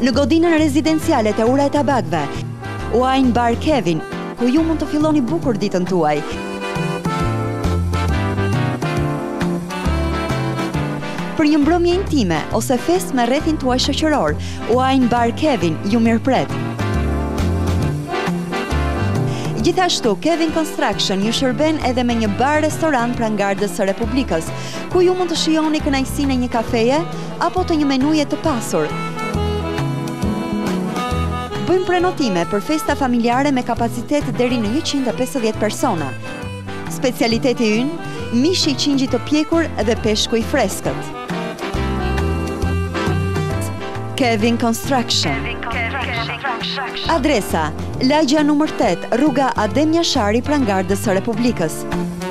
Në godinën rezidenciale të ura e tabakve, Wine Bar Kevin, ku ju mund të filloni bukur ditën tuaj. Për një mbrëmje intime ose fest me rrethin tuaj shoqëror, Wine Bar Kevin ju mirëpret. Gjithashtu, Kevin Construction ju shërben edhe me një bar-restorant pranë Gardës së Republikës, ku ju mund të shijoni kënaqësinë e një kafeje apo të një menuje të pasur. Bëjmë prenotime për festa familjare me kapacitet deri në 150 persona. Specialiteti ynë, mishi i qingjit të pjekur dhe peshku i freskët. Kevin Construction. Adresa: Lagja numër 8, rruga Adem Jashari pranë Gardës së Republikës.